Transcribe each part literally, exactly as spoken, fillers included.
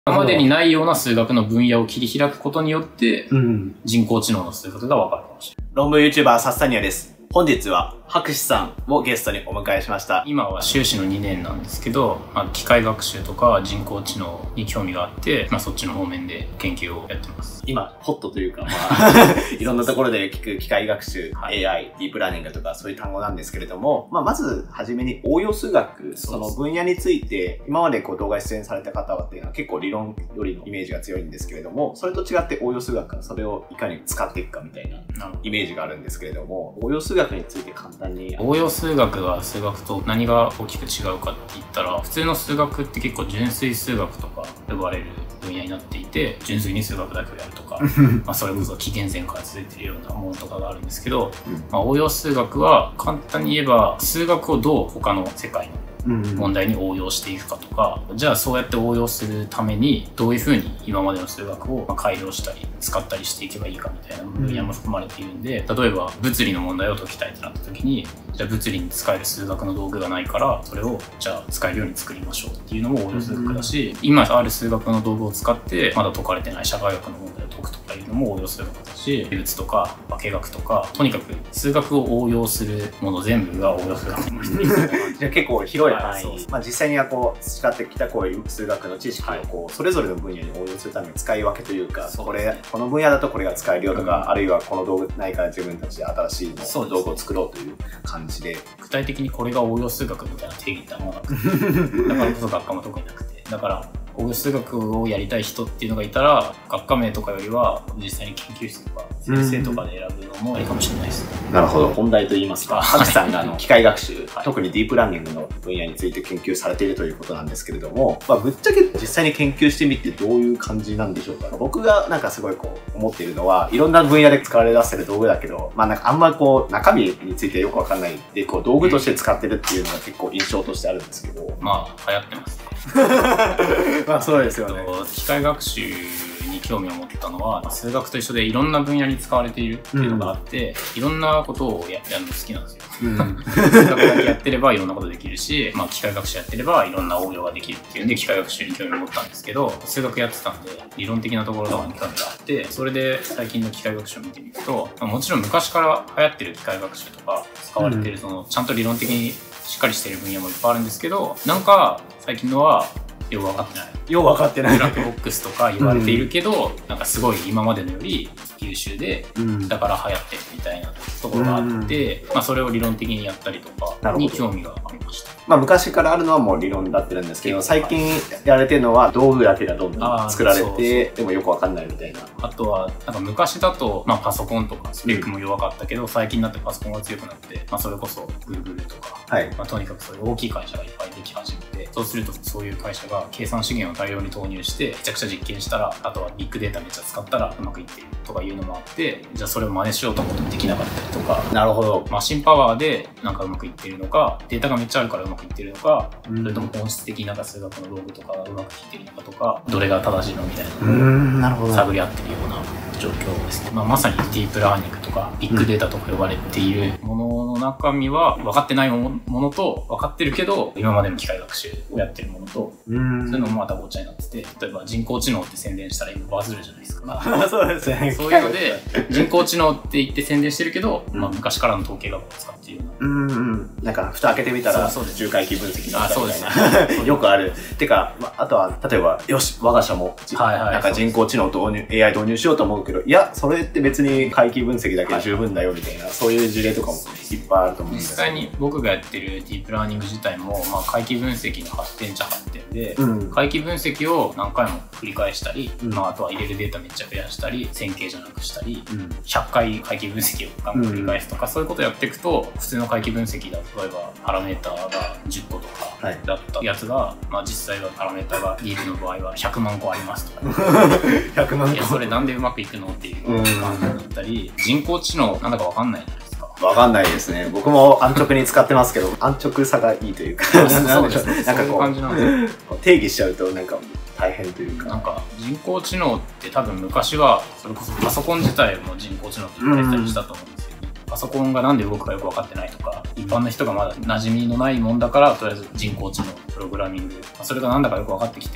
今までにないような数学の分野を切り開くことによって、うん、人工知能の数学が分かるかもしれない。 論文 YouTuber サッサニアです。本日は博士さんをゲストにお迎えしました。 今は修士のにねんなんですけど、まあ、機械学習とか人工知能に興味があって、まあ、そっちの方面で研究をやってます。 今、ホットというか、まあ、いろんなところで聞く機械学習、はい、エーアイ、ディープラーニングとかそういう単語なんですけれども、まあ、まずはじめに応用数学、その分野について、今までこう動画出演された方はっていうのは結構理論よりのイメージが強いんですけれども、それと違って応用数学はそれをいかに使っていくかみたいなイメージがあるんですけれども、応用数学について簡単に。 応用数学が数学と何が大きく違うかって言ったら、普通の数学って結構純粋数学とか呼ばれる分野になっていて、純粋に数学だけをやるとかまあそれこそ紀元前から続いているようなものとかがあるんですけど、うん、まあ応用数学は簡単に言えば数学をどう他の世界の問題に応用していくかとか、じゃあそうやって応用するためにどういうふうに今までの数学を改良したり使ったりしていけばいいかみたいな分野も含まれているんで、例えば物理の問題を解きたいってなった時に、じゃあ物理に使える数学の道具がないからそれをじゃあ使えるように作りましょうっていうのも応用数学だし、今ある数学の道具を使ってまだ解かれてない社会学の問題を解くとかいうのも応用数学だし、美術とか化学とか、とにかく数学を応用するもの全部が応用数学になっている。 じゃあ結構広い範囲、まあ実際にはこう培ってきたこういう数学の知識をこうそれぞれの分野に応用するために使い分けというか、これこの分野だとこれが使えるよとか、あるいはこの道具ないから自分たちで新しいの道具を作ろうという感じで、 具体的にこれが応用数学みたいな定義ってあんまなくて、だからこそ学科も特になくて、だから応用数学をやりたい人っていうのがいたら、学科名とかよりは実際に研究室とか先生とかで選ぶのもいいかもしれないですね。 なるほど。本題といいますか、博士さんがあの機械学習、はい、特にディープラーニングの分野について研究されているということなんですけれども、まあ、ぶっちゃけ実際に研究してみてどういう感じなんでしょうか。僕がなんかすごいこう思っているのは、いろんな分野で使われ出せる道具だけど、まあなんかあんまこう中身についてよくわかんないで、こう道具として使ってるっていうのが結構印象としてあるんですけど。 まあ流行ってますね。 まあそうですよね。 機械学習に興味を持ったのは、数学と一緒でいろんな分野に使われているっていうのがあって、うん、いろんなことを や, やるの好きなんですよ。うん、数学だけやってればいろんなことできるし、まあ、機械学習やってればいろんな応用ができるっていうんで機械学習に興味を持ったんですけど、数学やってたんで理論的なところとかに興味があって、それで最近の機械学習を見てみると、もちろん昔から流行ってる機械学習とか使われてるそのちゃんと理論的にしっかりしてる分野もいっぱいあるんですけど、なんか最近のはよく分かってない。 よく分かってない。 ブラックボックスとか言われているけど、うん、なんかすごい今までのより優秀で、うん、だから流行ってるみたいなところがあって、うん、まあそれを理論的にやったりとかに興味がありました。 まあ昔からあるのはもう理論になってるんですけど、最近やられてるのは道具だけがどんどん作られて、でもよく分かんないみたいな。 あとはなんか昔だと、まあ、パソコンとかスペックも弱かったけど、うん、最近になってパソコンが強くなって、まあ、それこそ Google とか、はい、まあ、とにかくそういう大きい会社がいっぱいでき始めて、そうするとそういう会社が計算資源を大量に投入してめちゃくちゃ実験したら、あとはビッグデータめっちゃ使ったらうまくいっているとかいうのもあって、じゃあそれを真似しようと思ってもできなかったりとか。 なるほど。 マシンパワーでなんかうまくいっているのか、データがめっちゃあるからうまくいっているのか、うん、それとも本質的になんか数学の道具とかがうまくいっているのかとか、どれが正しいのみたいなのを探り合ってるような状況ですね。まあ、まさにディープラーニングとかビッグデータとか呼ばれているものの中身は分かってないものと分かってるけど今までの機械学習をやってるものと、そういうのもまたごちゃになってて、例えば人工知能って宣伝したら今バズるじゃないですか。 そうですね。 そういうので人工知能って言って宣伝してるけど、まあ、昔からの統計学を使っているような。 うんうん。なんか蓋開けてみたら重回帰分析だったみたいな。よくある。てか、まあ、あとは例えばよし我が社もなんか人工知能と エーアイ 導入しようと思うけど、いやそれって別に回帰分析だけで十分だよみたいな、そういう事例とかもいっぱいあると思うんですけど、 実際に僕がやってるディープラーニング自体も、まあ、回帰分析の発展っちゃ発展で、うん、回帰分析を何回も繰り返したり、うん、まあ、あとは入れるデータめっちゃ増やしたり線形じゃなくしたり、うん、ひゃっかい回帰分析を何回も繰り返すとか、うん、そういうことをやっていくと普通の回帰分析だと例えばパラメーターがじゅっことかだったやつが、はい、まあ、実際はパラメーターがリールの場合はひゃくまんこありますとかひゃくまんこ、 いやそれなんでうまくいくのっていう感じだったり、人工知能なんだかわかんないじゃないですか。 わかんないですね。僕も安直に使ってますけど、安直さがいいというか、 そうですね。なんかこう定義しちゃうとなんか大変というか。 なんか人工知能って多分昔はそれこそパソコン自体も人工知能って言われたりしたと思うんですけど、パソコンがなんで動くかよく分かってないとか、一般の人がまだ馴染みのないもんだからとりあえず人工知能プログラミング、それがなんだかよく分かってきて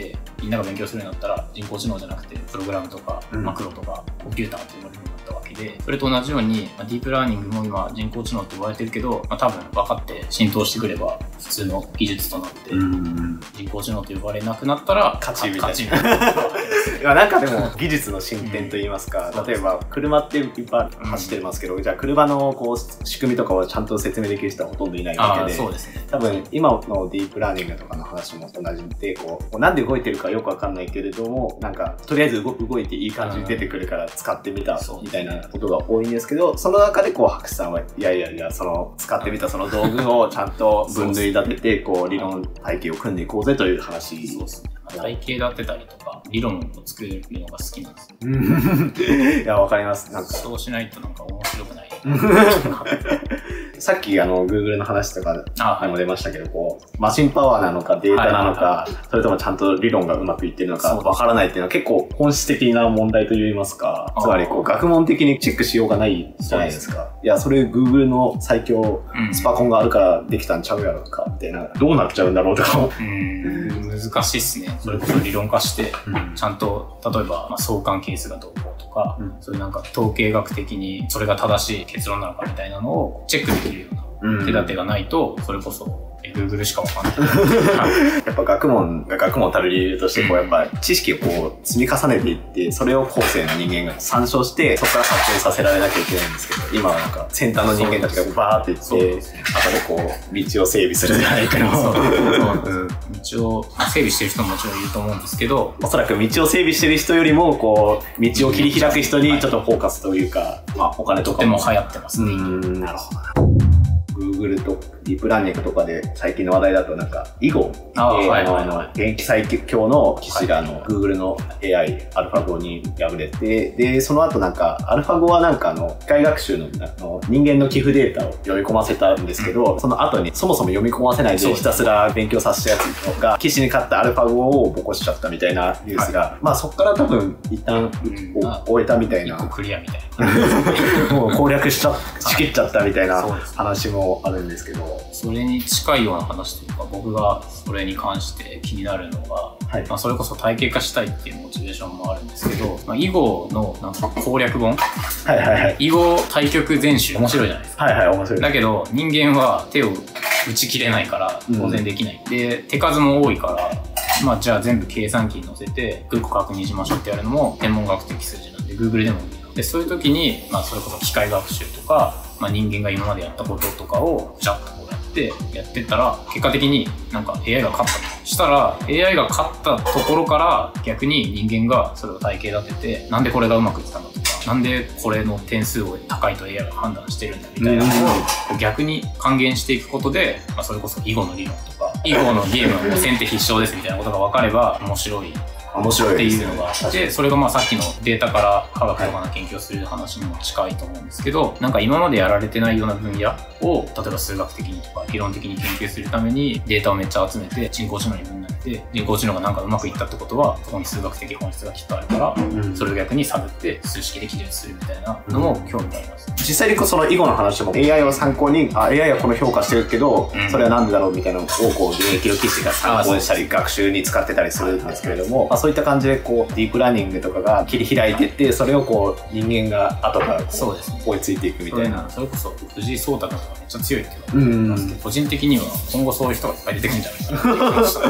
みんなが勉強するようになったら人工知能じゃなくてプログラムとかマクロとかコンピューターと呼ばれるようになったわけで、それと同じように、まあ、ディープラーニングも今人工知能って呼ばれてるけど、まあ、多分分かって浸透してくれば普通の技術となって、人工知能と呼ばれなくなったら勝ちみたいな。 勝ちみたいな。 いやなんかでも技術の進展といいますか、うん、例えば車っていっぱい走ってますけど、うん、じゃあ車のこう仕組みとかをちゃんと説明できる人はほとんどいないわけで、 そうですね、 多分今のディープラーニングとかの話も同じで、こうなんで動いてるかよくわかんないけれども、なんかとりあえず動動いていい感じに出てくるから使ってみたみたいなことが多いんですけど、その中でこう博士さんはいやいやいやその使ってみたその道具をちゃんと分類立ててこう理論体系を組んでいこうぜという話。 そうですね。体系立てたりとか理論を作るのが好きなんですよ。 いやわかります。なんかそうしないとなんか面白くない。 さっきあの Google の話とかにも出ましたけど、こうマシンパワーなのかデータなのか、それともちゃんと理論がうまくいってるのかわからないっていうのは結構本質的な問題といいますか、つまりこう学問的にチェックしようがないじゃないですか。いやそれ Google の最強スパコンがあるからできたんちゃうやろとかってな、どうなっちゃうんだろうとか。 うん難しいっすね。それこそ理論化してちゃんと例えばまあ相関係数がどうこうとか、うん、そういうなんか統計学的にそれが正しい結論なのかみたいなのをチェックできるような手立てがないと、それこそGoogle しかわかんない。 やっぱ学問が学問たる理由としてこうやっぱ知識をこう積み重ねていって、それを後世の人間が参照してそこから発展させられなきゃいけないんですけど、今はなんか先端の人間たちがバーっていって後でこう道を整備するじゃないかな。 道を整備してる人ももちろんいると思うんですけど、 おそらく道を整備してる人よりもこう道を切り開く人にちょっとフォーカスというか、まあお金とかもとても流行ってますね。 うん、なるほど。Google とディープラーニングとかで最近の話題だとなんか囲碁、現役最強の棋士があの Google の エーアイ アルファゴに敗れて、でその後なんかアルファゴはなんかあの機械学習 の, あの人間の寄付データを読み込ませたんですけど、うん、その後にそもそも読み込ませないでひたすら勉強させたやつとか棋士に勝ったアルファゴをボコしちゃったみたいなニュースが、はい、まあそこから多分一旦終えたみたいな、 クリアみたいなもう攻略しちゃしきっちゃったみたいな話もあるんですけど、 それに近いような話というか、僕がそれに関して気になるのが、はい、まあそれこそ体系化したいっていうモチベーションもあるんですけど、まあ、囲碁のなんか攻略本、 はいはいはい、 囲碁対局全集面白いじゃないですか。 はいはい、面白い。 だけど人間は手を打ち切れないから当然できない、うん、で手数も多いから、まあじゃあ全部計算機に乗せて一個確認しましょうってやるのも天文学的数字なんで Google でも無理なので、そういう時にまあそれこそ機械学習とか、まあ、人間が今までやったこととかをジャッとこうやってやってったら、結果的になんか エーアイ が勝ったとしたら エーアイ が勝ったところから逆に人間がそれを体系立てて、なんでこれがうまくいったのとか、なんでこれの点数を高いと エーアイ が判断してるんだみたいなのを逆に還元していくことで、まあ、それこそ囲碁の理論とか囲碁のゲームはもう先手必勝ですみたいなことが分かれば面白い面白いっていうのがあって、それがまあさっきのデータから科学とかの研究をする話にも近いと思うんですけど、なんか今までやられてないような分野を例えば数学的にとか理論的に研究するためにデータをめっちゃ集めて人工知能に分類して人工知能がなんかうまくいったってことはそこに数学的本質がきっとあるから、うん、それを逆に探って数式で記述するみたいなのも興味があります、うん、 実際にその囲碁の話も エーアイ を参考にあ エーアイ はこの評価してるけど、うん、それはなんでだろうみたいなのをこう現役の棋士が参考にしたり学習に使ってたりするんですけれども、まあ、そういった感じでこうディープラーニングとかが切り開いていって、それをこう人間が後からこうそうですね、 追いついていくみたいな。 それこそ藤井聡太とかめっちゃ強いって言われてますけど、個人的には今後そういう人がいっぱい出てくるんじゃないかなって気がした。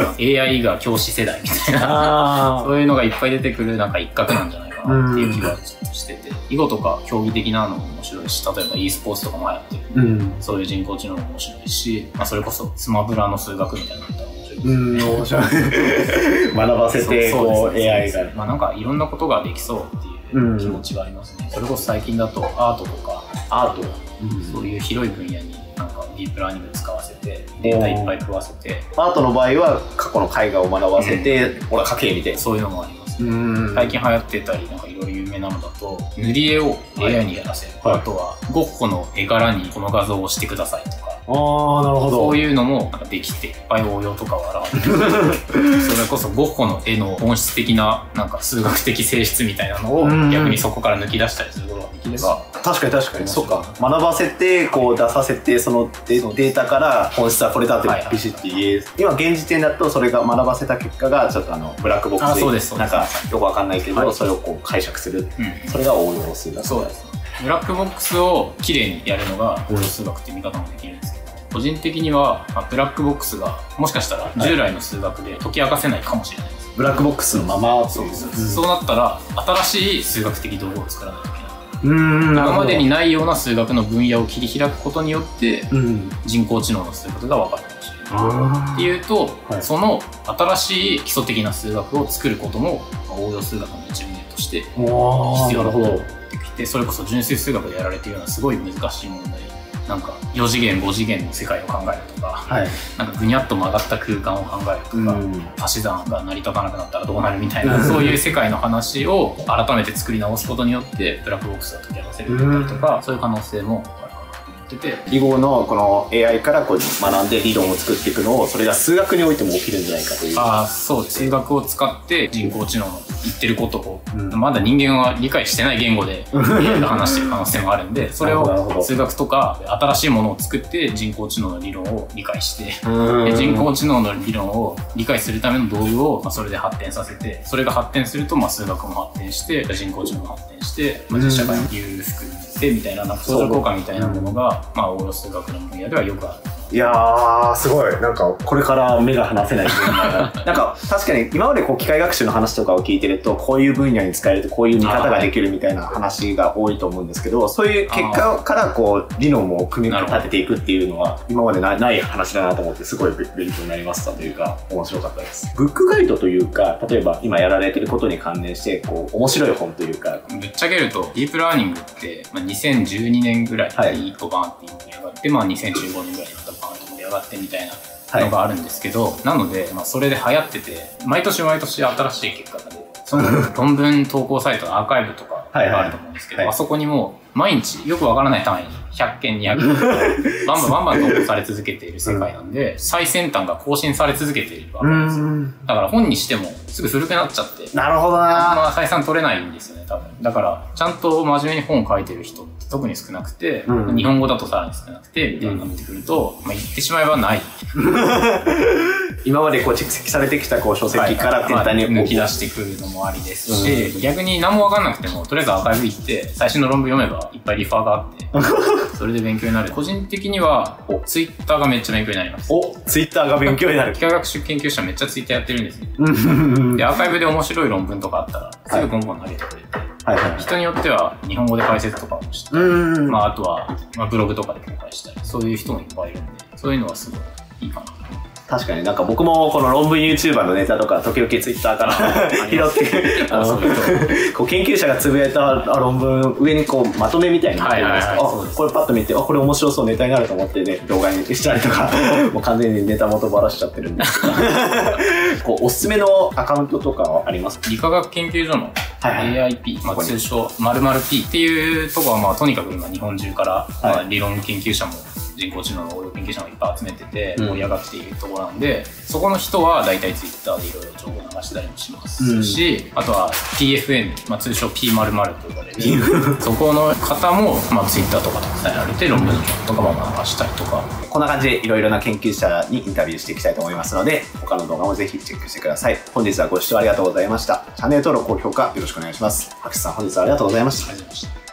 エーアイ が教師世代みたいなそういうのがいっぱい出てくるなんか一角なんじゃないかなっていう気がちょっとしてて、囲碁とか競技的なのも面白いし、例えば e スポーツとかもやってる、うん、そういう人工知能も面白いし、まあ、それこそスマブラの数学みたいなのも面白い。うん、面白い。学ばせてこう エーアイ が、 まあなんかいろんなことができそうっていう気持ちがありますね。うん、それこそ最近だとアートとかアート、 うん、そういう広い分野になんかディープラーニング使わせてデータいっぱい食わせて、 アートの場合は過去の絵画を学ばせて、うん、ほら描けみたいな、 そういうのもあります。最近流行ってたりなんかいろいろ有名なのだと塗り絵を エーアイ にやらせる、はい、あとはゴッホの絵柄にこの画像を押してくださいとか、 あーなるほど、 そういうのもなんかできていっぱい応用とかは現れてそれこそゴッホの絵の本質的ななんか数学的性質みたいなのを逆にそこから抜き出したりすることができれば、 確かに確かに。そうか。学ばせて、こう出させて、そのデデータから本質はこれだってビシッて言え、今現時点だとそれが学ばせた結果が、ちょっとあの、ブラックボックスで、 そうです、 なんかよくわかんないけど、それをこう解釈する。それが応用数学。 そうです。ブラックボックスをきれいにやるのが応用数学っていう見方もできるんですけど、個人的には、まあ、ブラックボックスがもしかしたら従来の数学で解き明かせないかもしれないです。 ブラックボックスのままそうです。そうなったら新しい数学的道具を作らないといけない。 うん、 今までにないような数学の分野を切り開くことによって、うん、人工知能の数学が分かるかもしれない。っていうと、はい、その新しい基礎的な数学を作ることも応用数学の一面として必要なことになってきて、それこそ純粋数学でやられているようなすごい難しい問題、なんかよ次元ご次元の世界を考えるとか、はい、なんかぐにゃっと曲がった空間を考えるとか、うん、足し算が成り立たなくなったらどうなるみたいな、そういう世界の話を改めて作り直すことによってブラックボックスが解き明かせるだったりとか、うん、そういう可能性もあるかなと思ってて、 囲碁のこの エーアイ からこう学んで理論を作っていくのを、それが数学においても起きるんじゃないかという。 ああ、そうです。数学を使って人工知能の言ってることを、うん、まだ人間は理解してない言語で話してる可能性もあるんで、それを数学とか新しいものを作って人工知能の理論を理解して、で人工知能の理論を理解するための道具を、まあ、それで発展させて、それが発展すると、まあ、数学も発展して人工知能も発展して、まあ、実社会の裕福になってみたいな、なんか相乗効果みたいなものが、まあ、応用数学の分野ではよくある。 いやー、すごい。なんか、これから目が離せないなんか、確かに今までこう機械学習の話とかを聞いてると、こういう分野に使えるとこういう見方ができるみたいな話が多いと思うんですけど、そういう結果からこう、理論を組み立てていくっていうのは、今までなない話だなと思って、すごい勉強になりましたというか、面白かったです。ブックガイドというか、例えば今やられてることに関連して、こう、面白い本というか。 ぶっちゃけると、ディープラーニングって、まあ、にせんじゅうにねんぐらいにいっこバーンって盛り上がって、まあにせんじゅうごねんぐらいにまたバーンと盛り上がってみたいなのがあるんですけど、はい、なので、まあ、それで流行ってて、毎年毎年新しい結果が出て、その論文投稿サイトのアーカイブとかがあると思うんですけど、はいはい、あそこにも毎日よくわからない単位にひゃっけんにひゃっけんバンバンバンバン投稿され続けている世界なんで、うん、最先端が更新され続けているわけですよ。だから本にしてもすぐ古くなっちゃって、 なるほどな。 あんま採算取れないんですよね、多分。だからちゃんと真面目に本を書いてる人って特に少なくて、うん、日本語だとさらに少なくてみたいになってくると、まあ、言ってしまえばない。 今までこう蓄積されてきたこう書籍から簡単に抜き出してくるのもありですし、うん、逆に何も分かんなくてもとりあえずアーカイブ行って最新の論文読めばいっぱいリファーがあってそれで勉強になる。個人的にはツイッターがめっちゃ勉強になります。 お、ツイッターが勉強になる。 機械学習研究者めっちゃツイッターやってるんですよ。でアーカイブで面白い論文とかあったらすぐポンポン投げてくれて、はいはいはい、人によっては日本語で解説とかもして、まあ、あとは、まあ、ブログとかで公開したり、そういう人もいっぱいいるんで、そういうのはすごいいいかな。 確かになんか僕もこの論文 YouTuber のネタとか時々 Twitter から拾ってあのこう研究者がつぶやいた論文上にこうまとめみたいになってるんですけど、これパッと見て、あ、これ面白そうネタになると思ってね、動画にしたりとかもう完全にネタ元ばらしちゃってるんですけどこうおすすめのアカウントとかはありますか？ 理化学研究所の エーアイピー、まあ、通称 〇〇ピー っていうところは、まあ、とにかく今日本中から、まあ、理論研究者も人工知能の応用研究者もいっぱい集めてて盛り上がっているところなんで、うん、そこの人は大体ツイッターでいろいろ情報を流したりもしますし、うん、あとは ピーエフエヌ、まあ、通称 ピー〇〇 と呼ばれるそこの方も、まあ、ツイッターとかで伝えられて論文とかも流したりとか、 こんな感じでいろいろな研究者にインタビューしていきたいと思いますので、他の動画もぜひチェックしてください。本日はご視聴ありがとうございました。チャンネル登録、高評価よろしくお願いします。白石さん、本日はありがとうございました。 ありがとうございました。